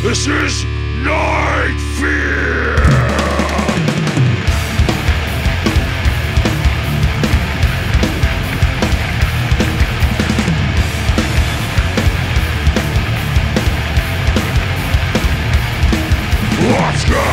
This is Night Fear! Let's go!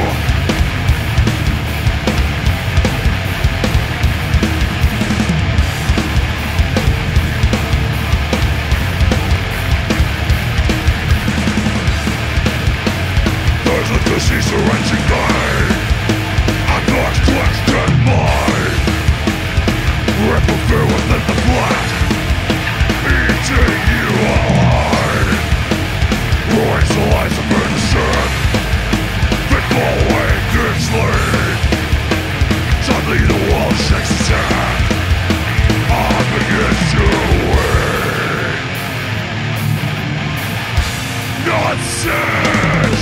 There's a disease wrenching pain, a dark clenched in mind. Rip of fear within the flesh, eating you alive. Ruins the lives of innocent, following its lead. Suddenly the wall shakes its head, I begin to weep. Nonsense!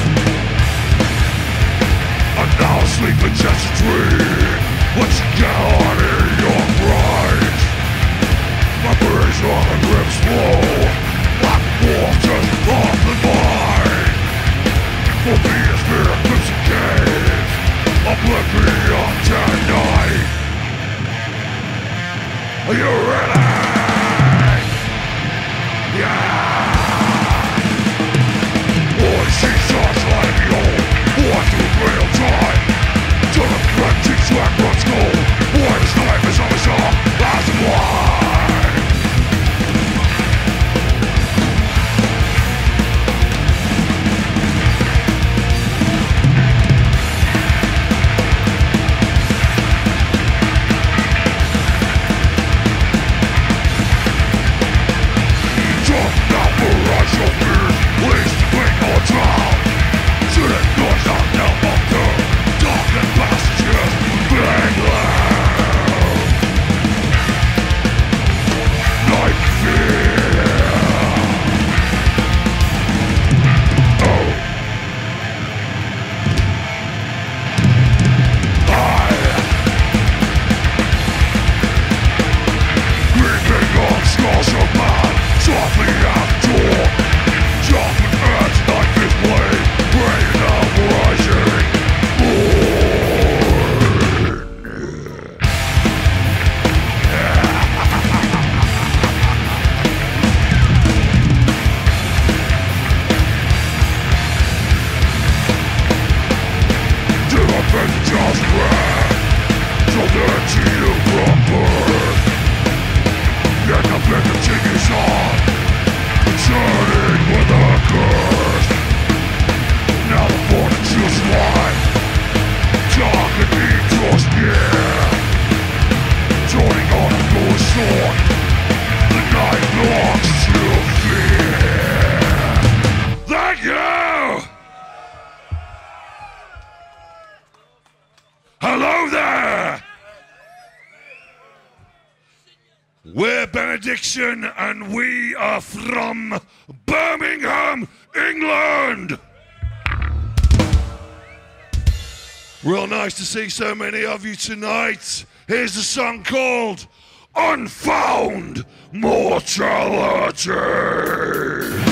I'm now sleeping just a dream. Once you get on in your pride, my brain's on and rips low, like waters off the mind. For me it's been a crimson cave, oblivion tonight. Are you ready? Yeah! Boy, she's just like you. What do real time? To the clenching sweat runs cold. Boy, this life is always up as a blind. We're Benediction and we are from Birmingham, England! Real nice to see so many of you tonight. Here's a song called Unfound Mortality.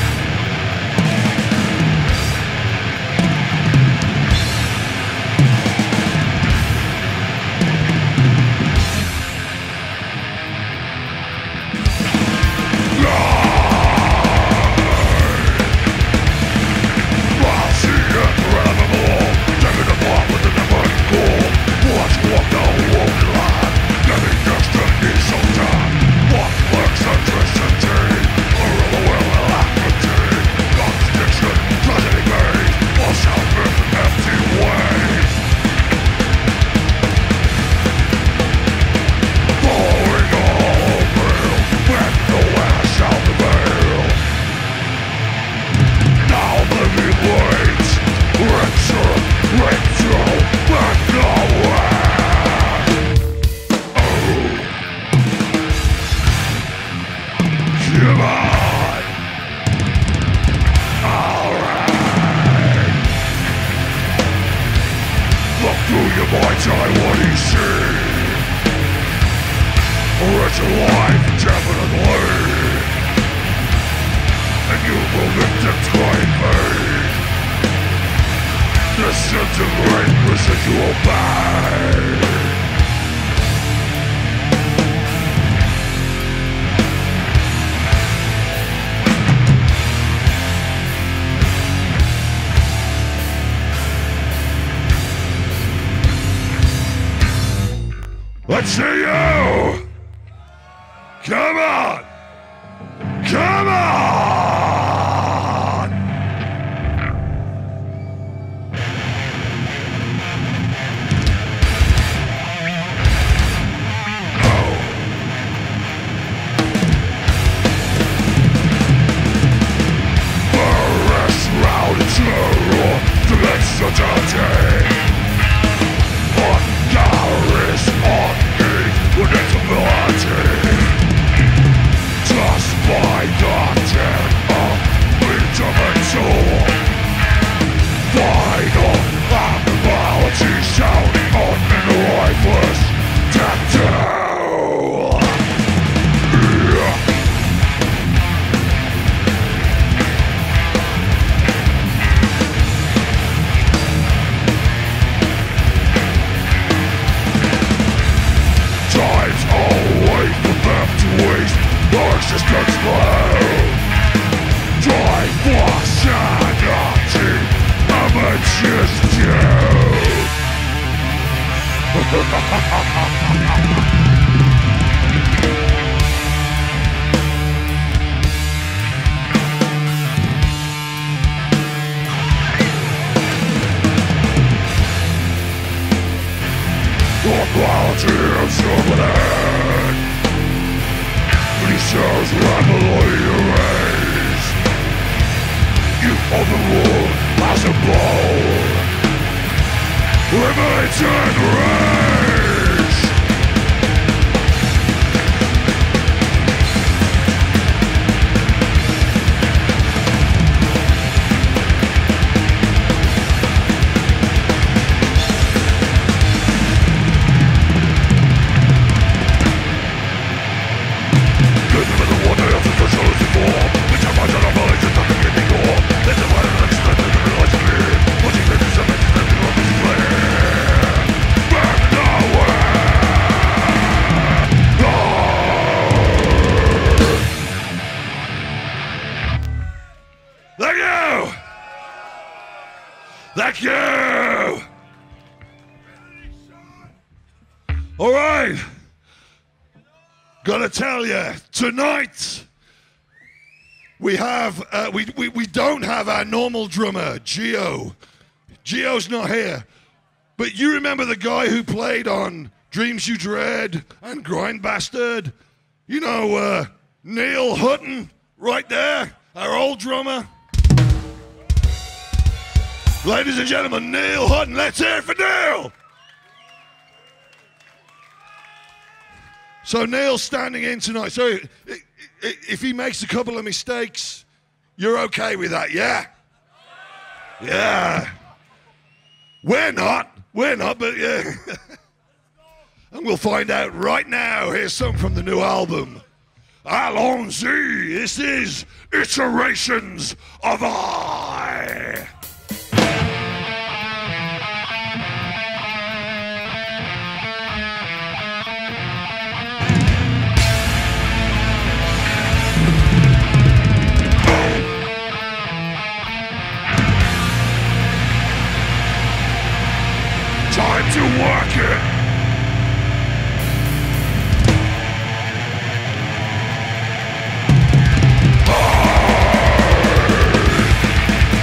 It's alive, definitely. And you will live to time. Disintegrate residual pain. Let's see you! Come on! Come on! Oh. Burst round terror, dimensionality. On Garris, on invincibility. Just by the death of intervention. Final abnormality shouting on an lifeless tattoo. Yeah. Time's away for them to waste our existence low. Time for sanity, amateurs do. The quality of somebody Research rapidly erased. You overrule possible limits and rage. Thank you! All right. Gotta tell you, tonight we have we don't have our normal drummer, Gio. Gio's not here. But you remember the guy who played on Dreams You Dread and Grind Bastard? You know, Neil Hutton, right there, our old drummer. Ladies and gentlemen, Neil Hutton. Let's hear it for Neil. So Neil's standing in tonight. So if he makes a couple of mistakes, you're okay with that, yeah? Yeah. We're not, but yeah. And we'll find out right now. Here's something from the new album. Allons-y. This is Iterations of I. Time to work it. Hard.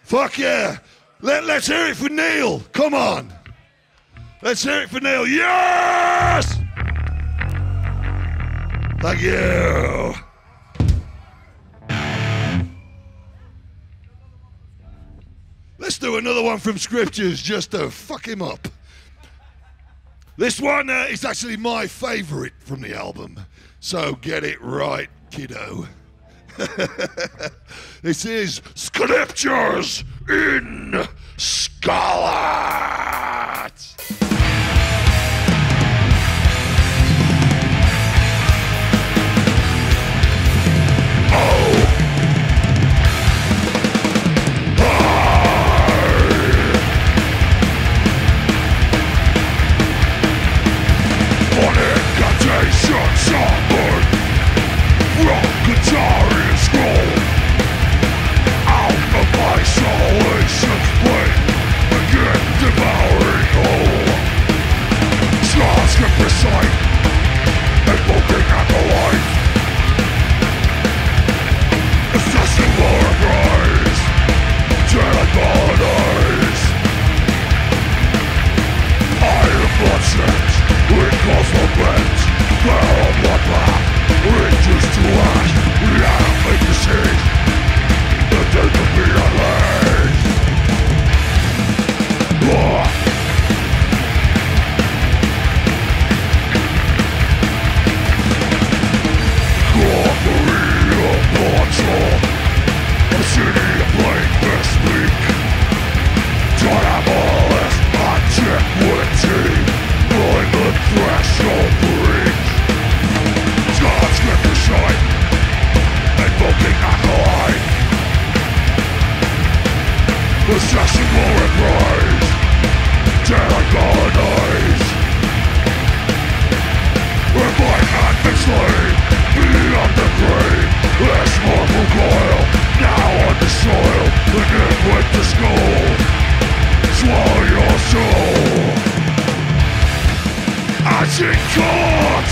Fuck yeah. Let's hear it for Neil. Come on. Let's hear it for Neil. Yes! Thank you. Let's do another one from Scriptures just to fuck him up. This one is actually my favourite from the album, so get it right, kiddo. This is Scriptures in Scarlet. Songbird from guitar and scroll out of isolation's plane, again devouring whole. Stars can recite and looking at the light. Assessing lower rise, teleponize. I am bloodshed, it calls for bent. There on what path, reaches to ash. We have made the siege, the day to be unleashed. Glory of Portal, a city of blame this week. Diabolist, antiquity, blowing the threshold breach. God's grip to shine, invoking acolyte. Assassin will reprise, dare colonize. Revive and be slain, beyond the grave. This mortal coil, now on the soil, begin with the skull. Swallow your soul, as it comes.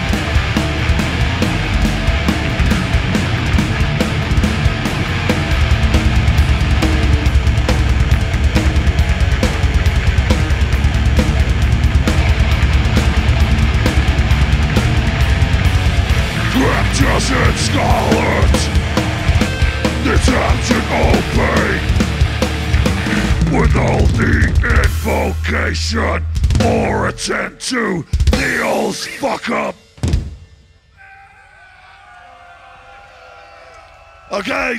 Scriptures in Scarlet, detaching obey, withhold the invocation or attend to Neil's fuck up. Okay,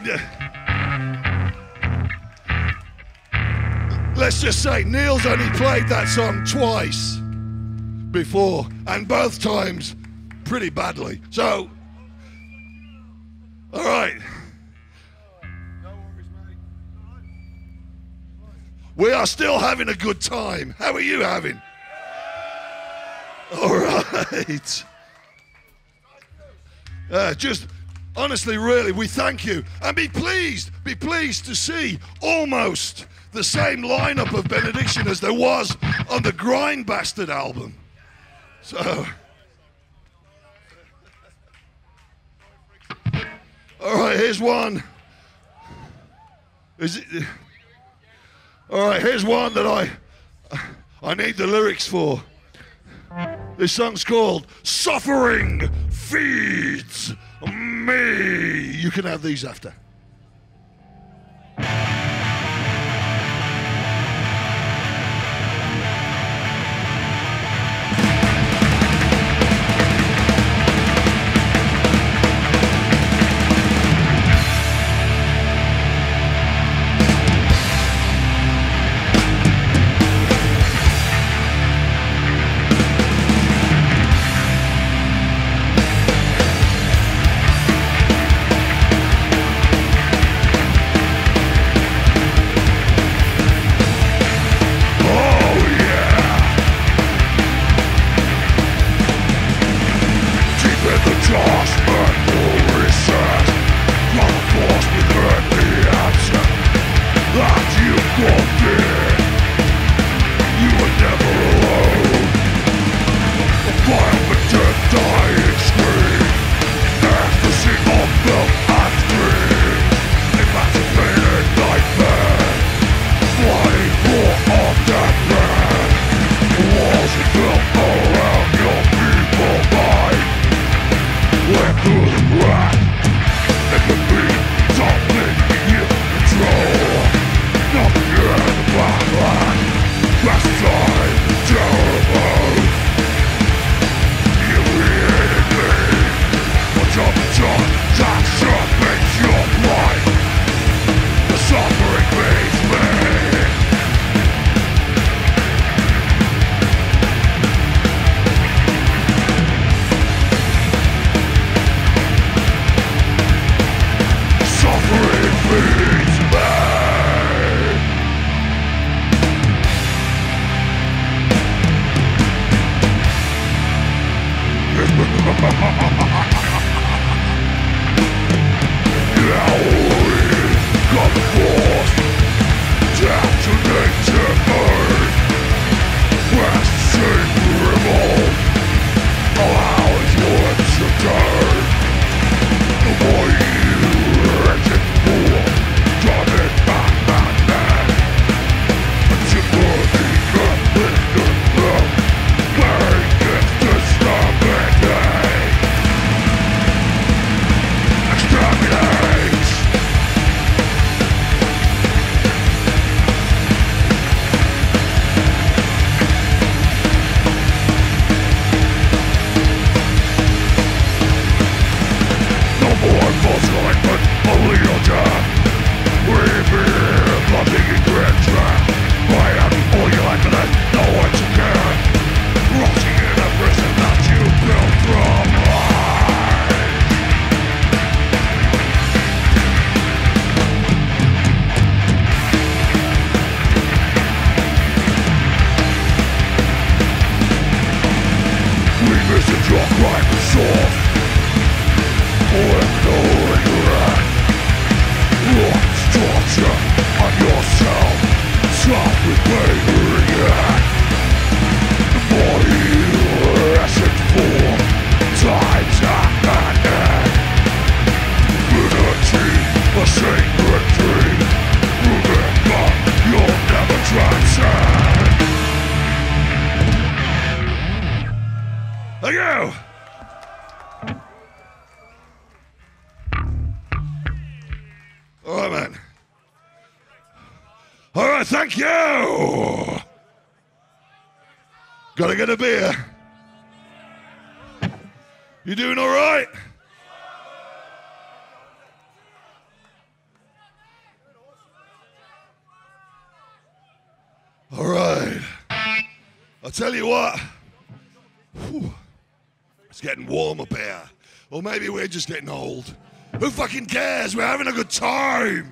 let's just say Neil's only played that song twice before, and both times pretty badly. So, all right. We are still having a good time. How are you having? All right. Just honestly, really, we thank you. And be pleased to see almost the same lineup of Benediction as there was on the Grind Bastard album. So, all right, here's one. Is it? All right, here's one that I need the lyrics for. This song's called Suffering Feeds Me. You can have these after. force down to native earth. West sing revolt, allow its words to turn. The more you wretched fool, drive it back my neck. Sympathy nothing to love, make it disturbing. Exterminate. No more false alignment, only your death. We fear nothing in grand trap. I am all you like, but there's no one to care. Rotting in a prison that you built from life. We visit your crime and source with no regret. Lost torture on yourself, softly favoring it. The more you ask for, time's at an end. Unity, a sacred dream. Remember, you'll never transcend. Thank you! Alright, man. Alright, thank you! Gotta get a beer. You doing alright? Alright. I'll tell you what. Whew. It's getting warm up here. Or maybe we're just getting old. Who fucking cares? We're having a good time.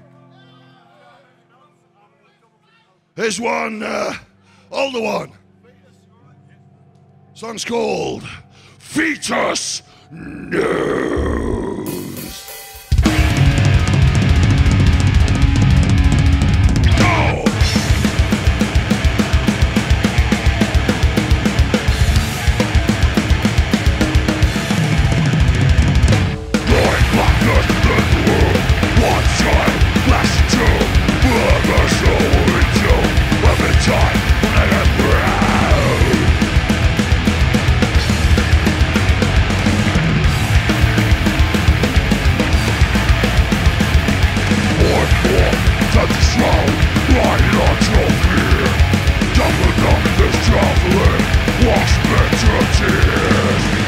Here's one, older one. Song's called Fetus News. Go! Going blackness in the world. One time, last two. Forever so into every time when I get proud. Touch the shroud, right on trophy. Jumping up this traveling, wash bitter tears.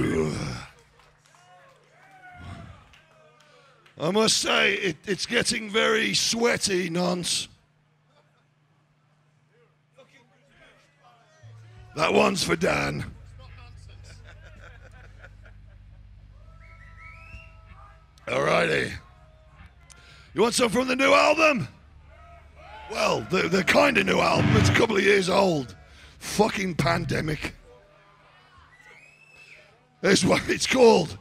I must say, it's getting very sweaty, nonce. That one's for Dan. Alrighty. You want some from the new album? Well, the kind of new album. It's a couple of years old. Fucking pandemic. It's what it's called.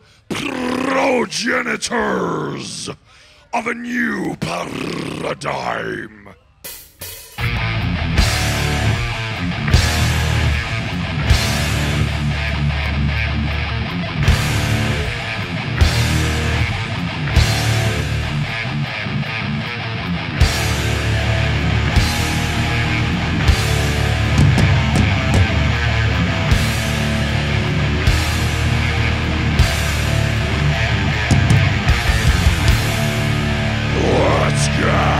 Progenitors of a New Paradigm. Let's go!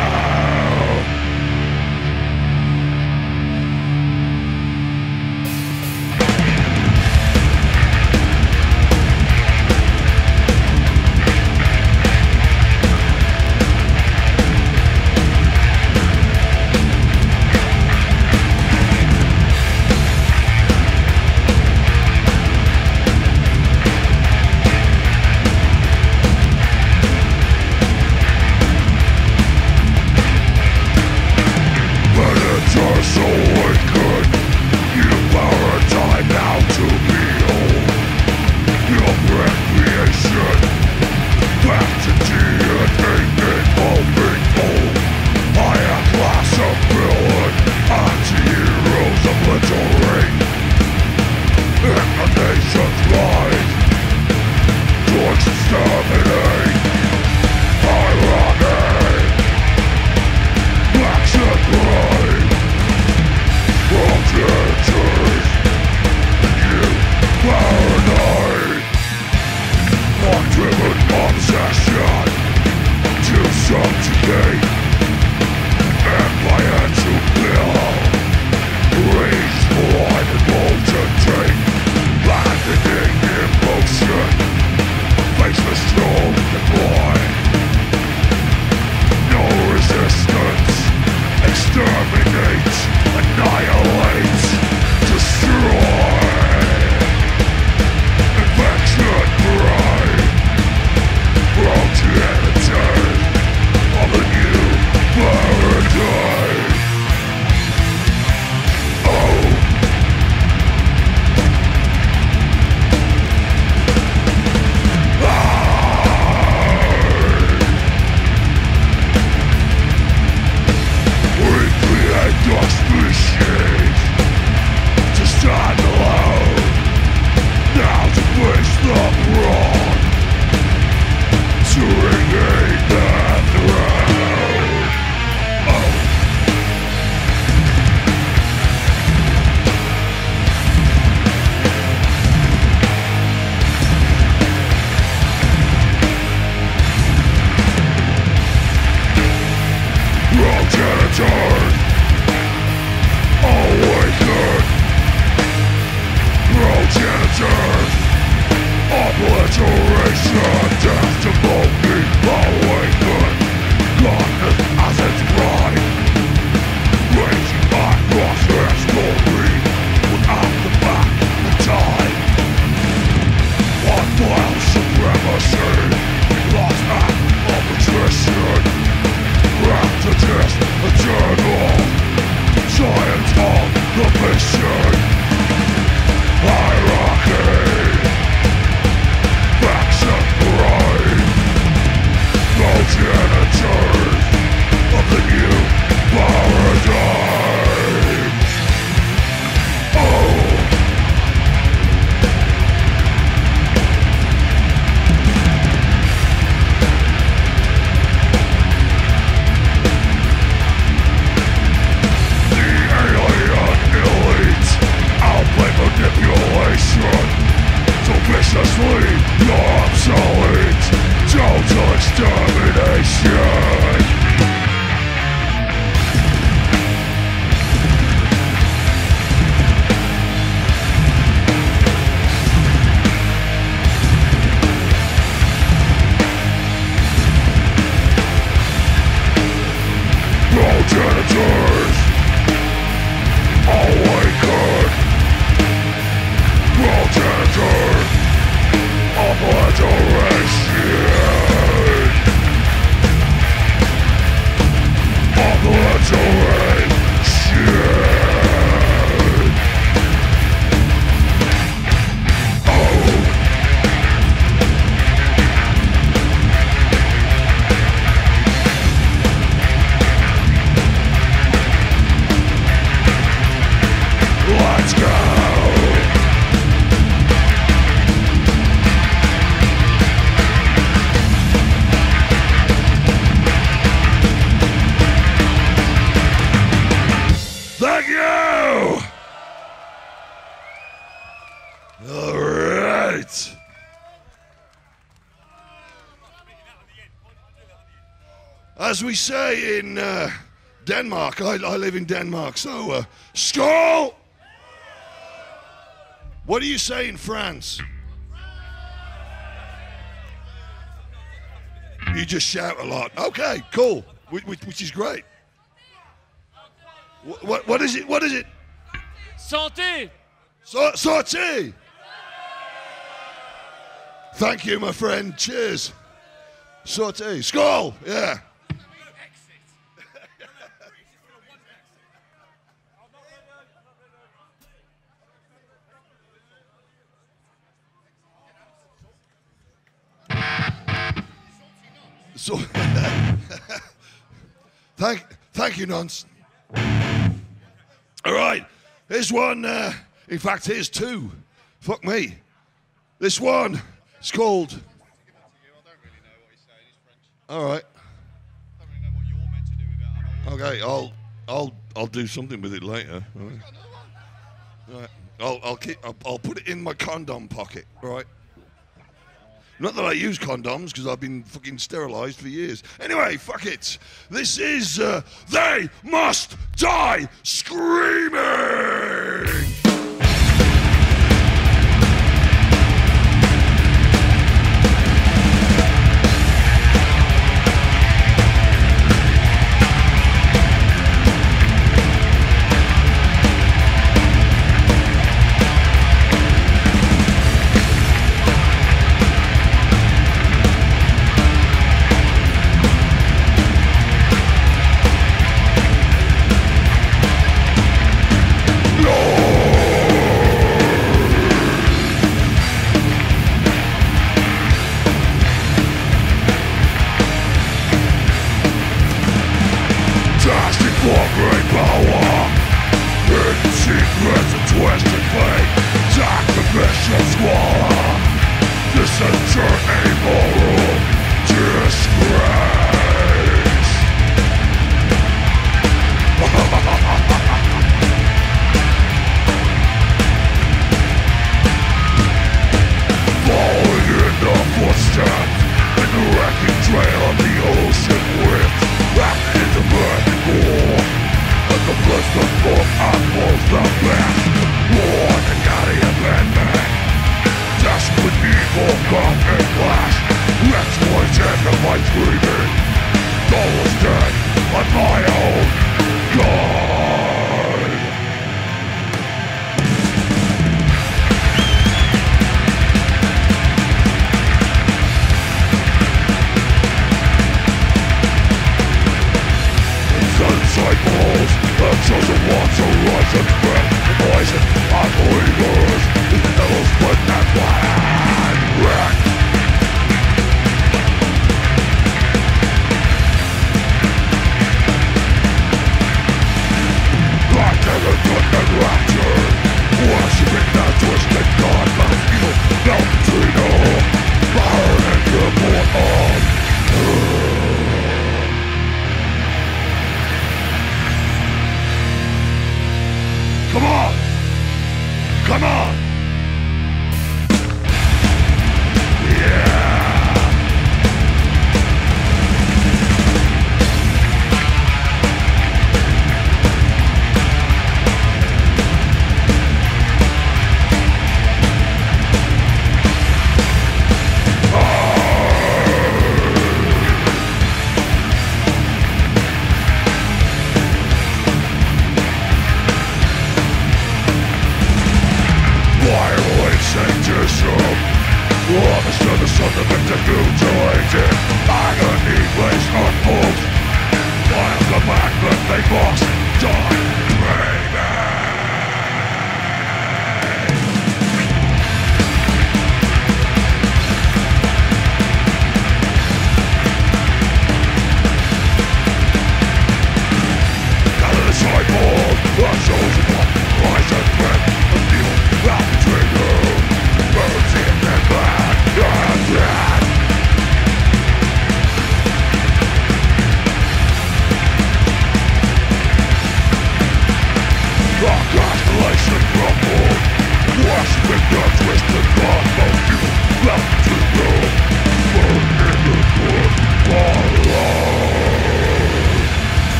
As we say in Denmark, I live in Denmark, so skål! What do you say in France? You just shout a lot. Okay, cool, which is great. What is it? What is it? Santé! Santé! Thank you, my friend. Cheers. Santé. Skål! Yeah. So, thank you, Nonce. All right, here's one. In fact, here's two. Fuck me. This one is called. All right. Okay, I'll do something with it later. All right. I'll put it in my condom pocket. All right. Not that I use condoms, because I've been fucking sterilized for years. Anyway, fuck it. This is They Must Die Screaming!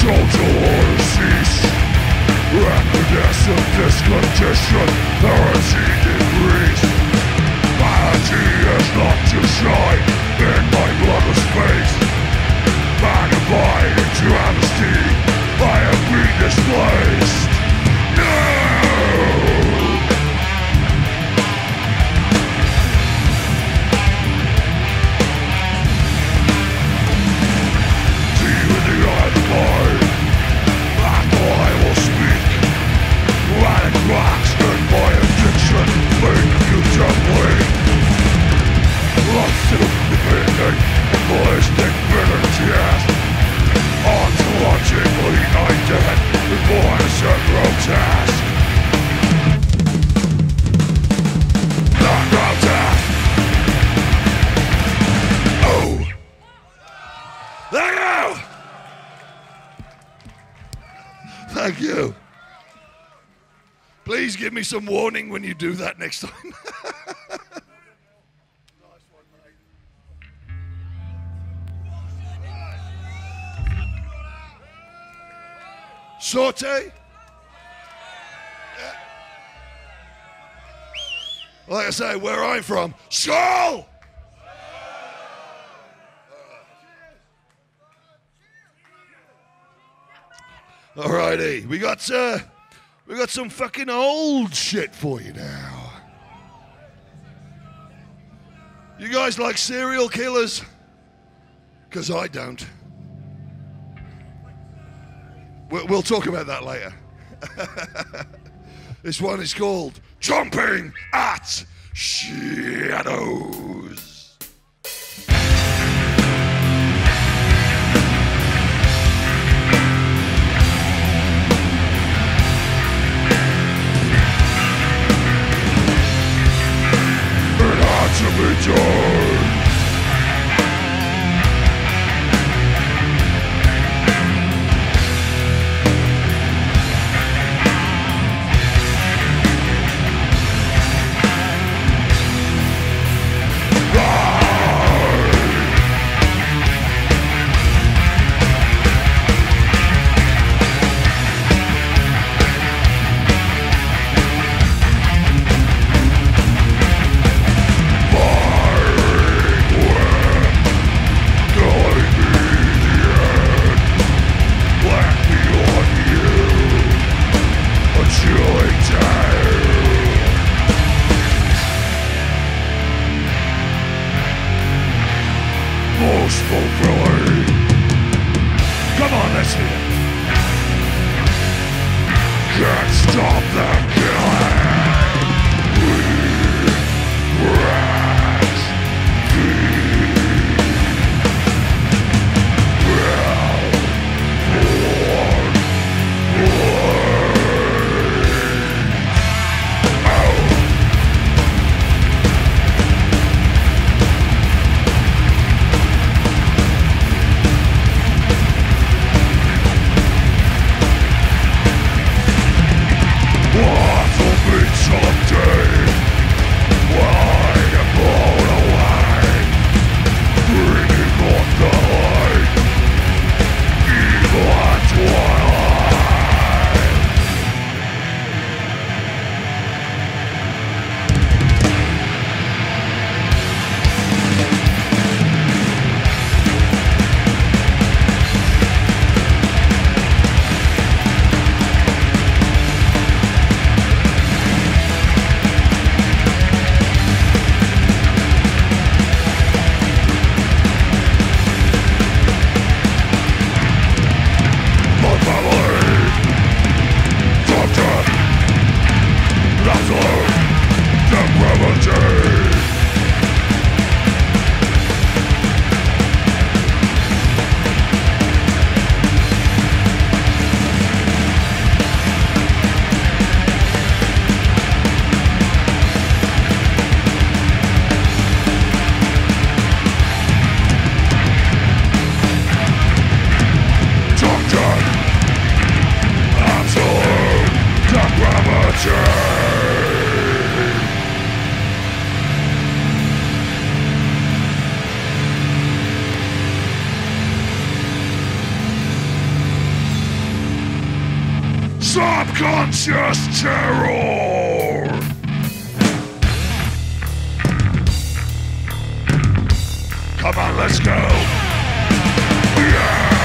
total order cease. Happiness of this condition, heresy decrease. Vanity is not to shine in my brother's face. Magnified into honesty, I have been displaced. No! Rocks in my addiction, make you trembling. Lost in the beginning, ballistic bitterness. Ontologically undead, before I said grotesque. Not grotesque. Oh! Thank you! Thank you. Please give me some warning when you do that next time. Saute? Yeah. Like I say, where I'm from, Skull! Alrighty, we got some fucking old shit for you now. You guys like serial killers? 'Cause I don't. We'll talk about that later. This one is called Jumping at Shadows. To be done. Most fulfilling. Come on, let's hear it. Can't stop the killing. We rise, feed, well, What's Subconscious terror. Come on, let's go. Yeah.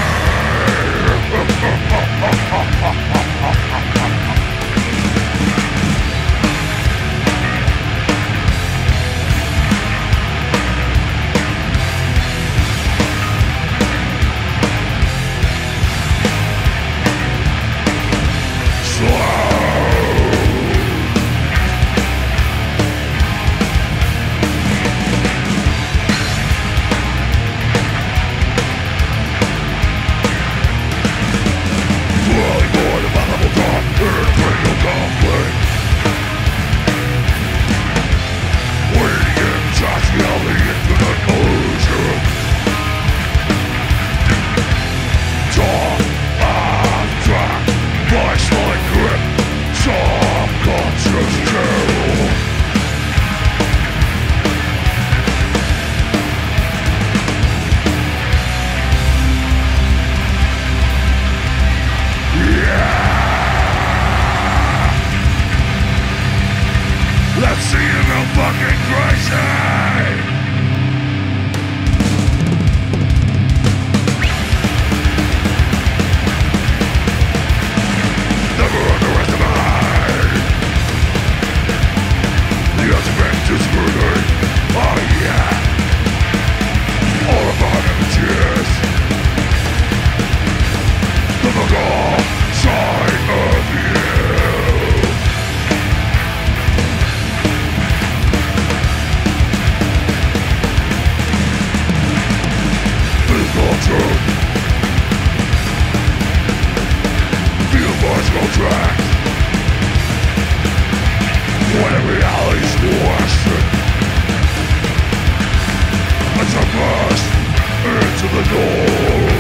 Let's see if I'm fucking crazy! Never underestimate the ultimate discriminate. Oh yeah! All about images. The forgotten side of you. Feel bicycle track when reality's question. It's a burst into the door.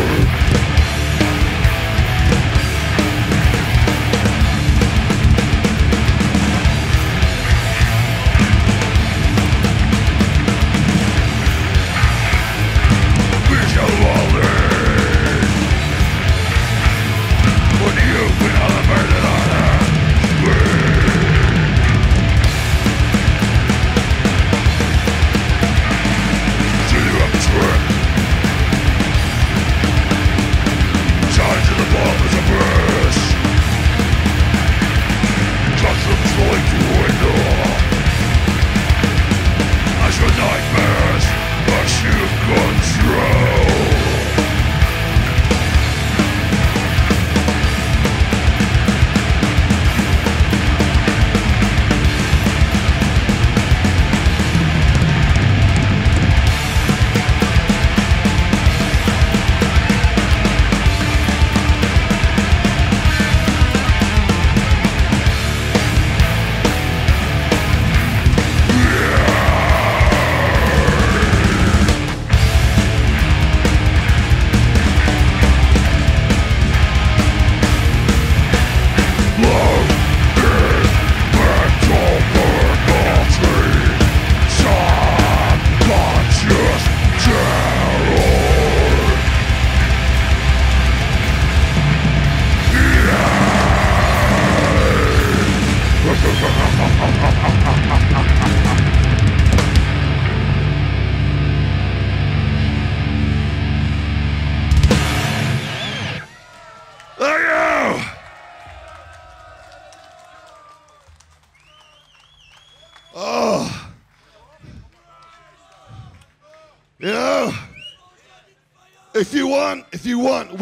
If you want,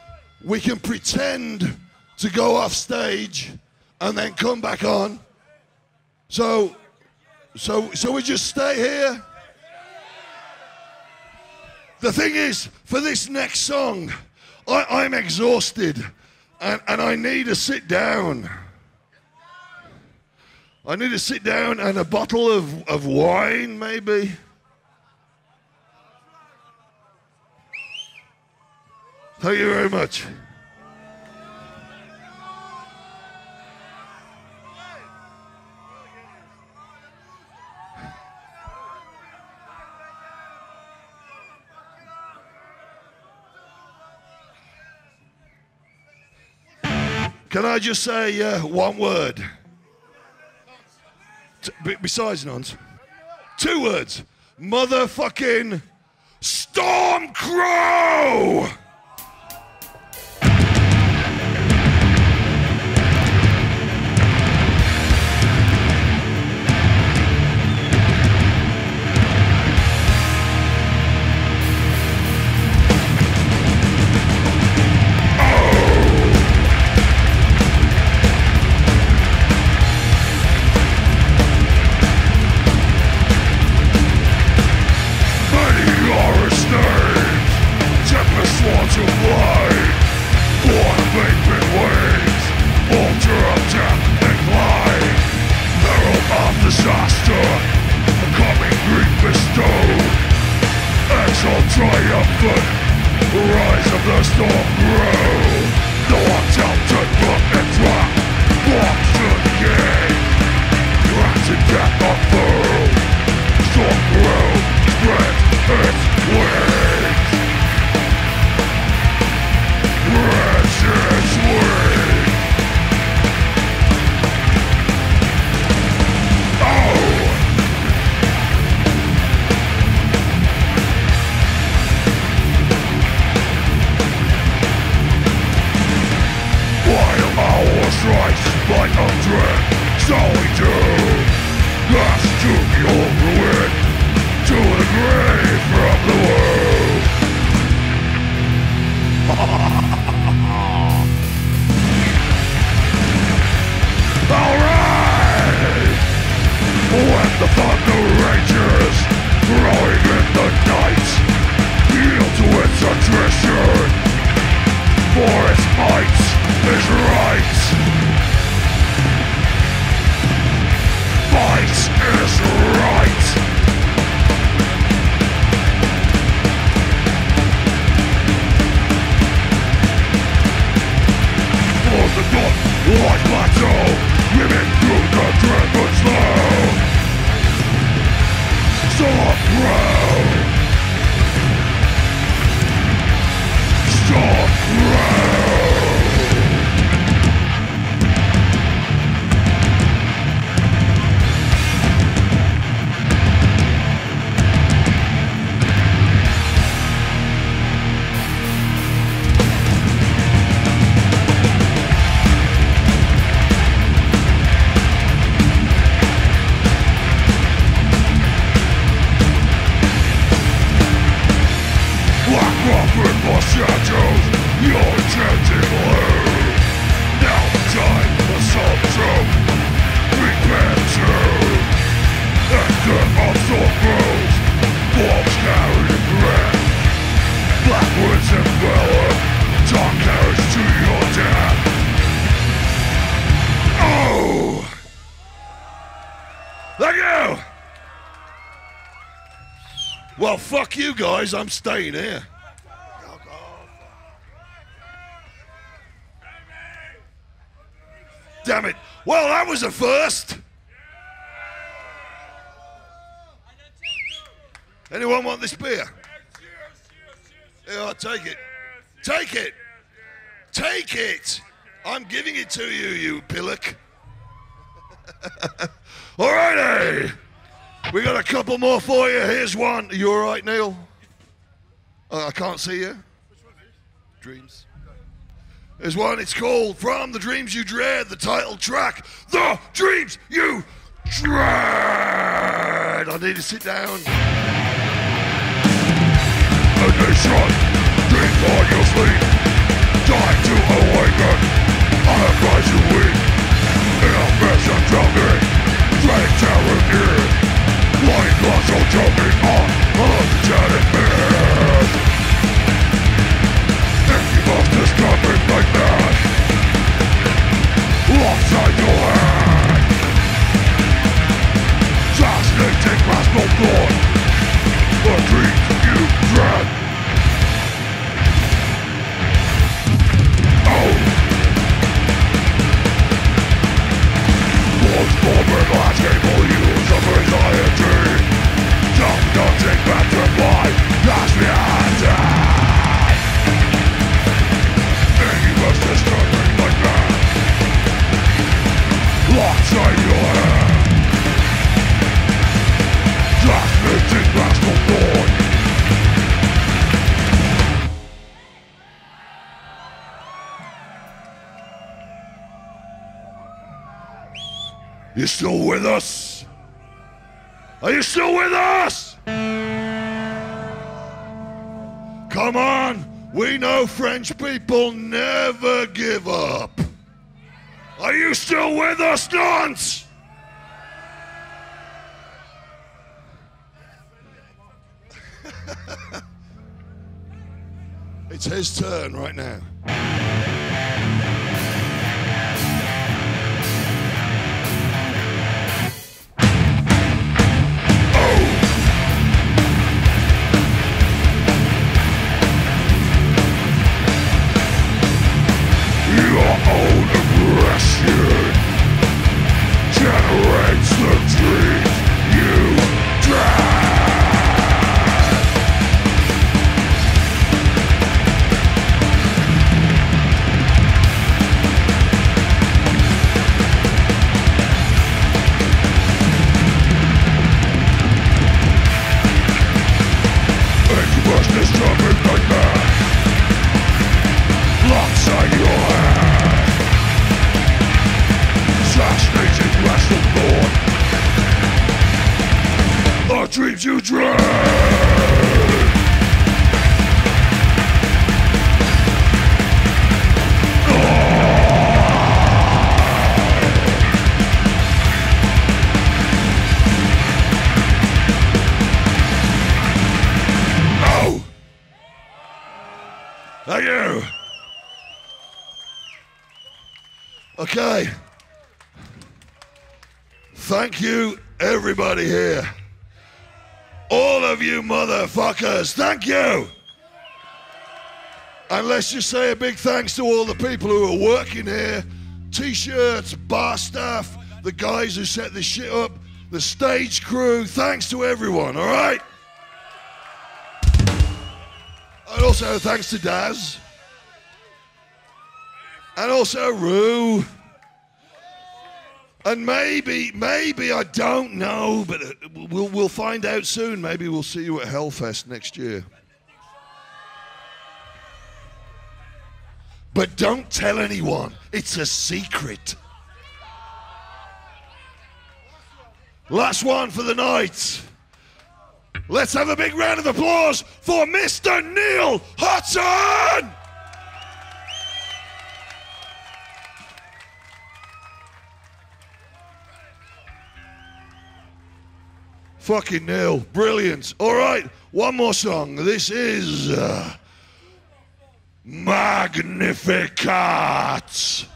we can pretend to go off stage and then come back on. So we just stay here. The thing is, for this next song, I'm exhausted and I need to sit down. I need to sit down and a bottle of wine, maybe. Thank you very much. Can I just say one word? Besides nonce. 2 words. Motherfucking Stormcrow! Well, fuck you guys, I'm staying here. Damn it. Well, that was a first. Anyone want this beer? Yeah, I'll take it. Take it. Take it. I'm giving it to you, you pillock. All righty. We got a couple more for you. Here's one. You all right, Neil? I can't see you. Dreams. There's one. It's called From the Dreams You Dread, the title track, The Dreams You Dread. I need to sit down. A nation, dreams on your sleep, time to awaken. I have rise you weak, in a mess of drowning, dread terror near. Light glass all jumping on undead mirrors. Incubus coming like that, offside your head. Fascinating rascal blood, the dreams you dread. Oh! Blood's forming last able use of anxiety. Nothing but to fly, as we are dead. Incubus is coming like that. You still with us? Are you still with us? Come on, we know French people never give up. Are you still with us, Nantes? It's his turn right now. Your own aggression generates the dreams you dread. Incubus disturbing nightmare locks on your head, assassinating rest of Lord. Our dreams you dread. Oh! Thank you! Okay. Thank you, everybody here. All of you motherfuckers, thank you! And let's just say a big thanks to all the people who are working here. T-shirts, bar staff, the guys who set this shit up, the stage crew, thanks to everyone, all right? And also thanks to Daz. And also Rue. And maybe, I don't know, but we'll find out soon. Maybe we'll see you at Hellfest next year. But don't tell anyone. It's a secret. Last one for the night. Let's have a big round of applause for Mr. Neil Hudson! Fucking Neil, brilliant. All right, one more song. This is Magnificat.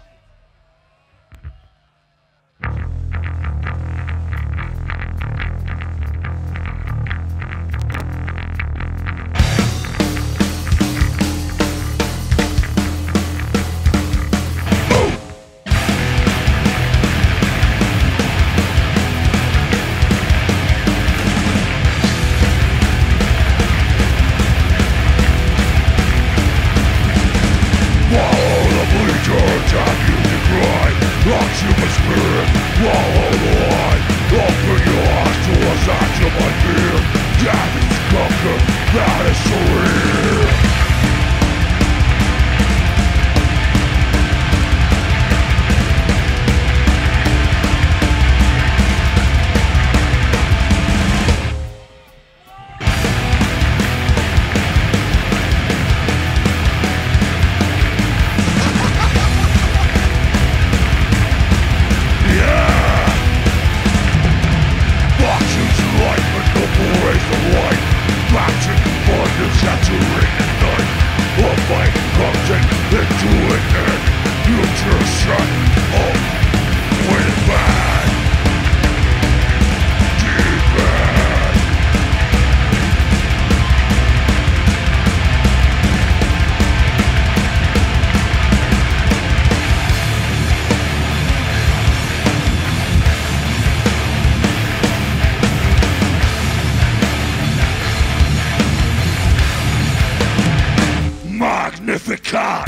Magnificat!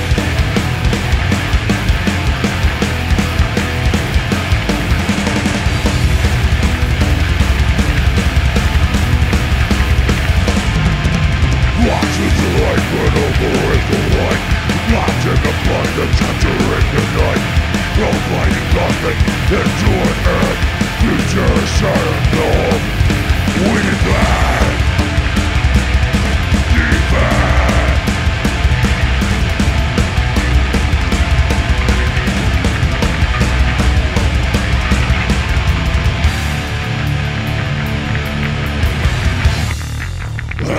Watches the light burn over the light, locked in the blood, the chapter in the night, providing nothing into an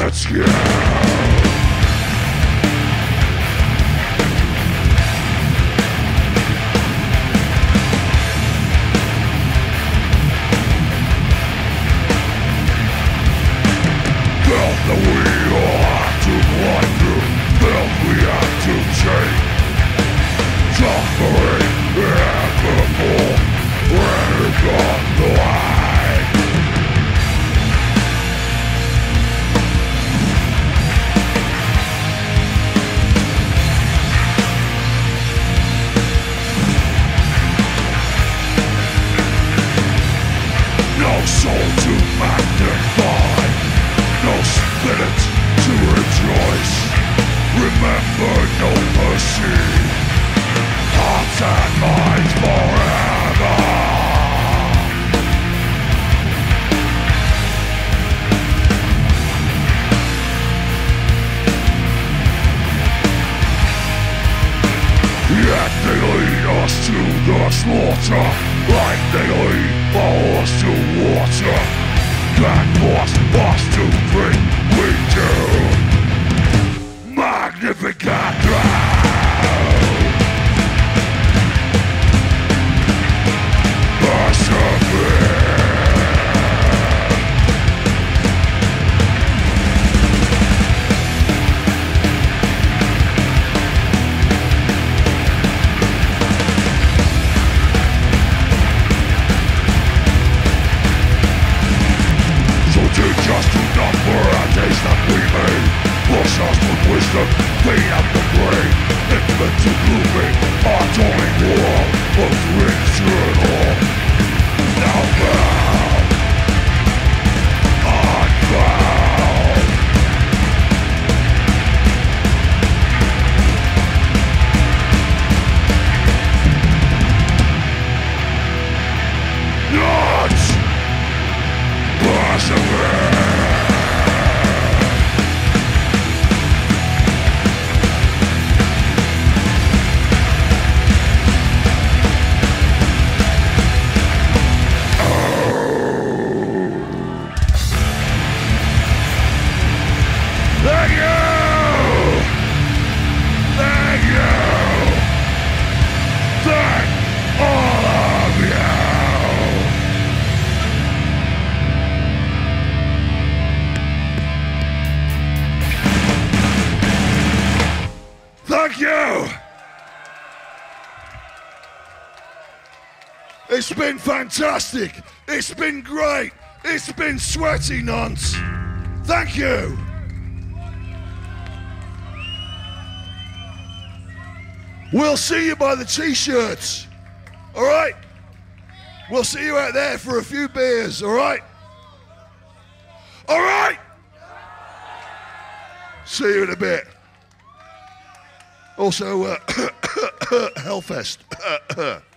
Let's go. Filth that we all have to climb through, filth we have to change. Suffering inevitable, running on the line. No soul to magnify, no spirit to rejoice. Remember no mercy, hearts and minds forever. Yet they lead us to the slaughter, like they lead us to water. That force us to drink, we do. Magnificat. Just to number our days that we made, push us with wisdom, clean up the brain, infinite to gloomy, our toiling war of ritual. Now bound, unbound. Not persevere. Thank you! Thank you! Thank all of you! Thank you! It's been fantastic! It's been great! It's been sweaty nonce! Thank you! We'll see you by the t-shirts, all right? We'll see you out there for a few beers, all right? All right? See you in a bit. Also, Hellfest.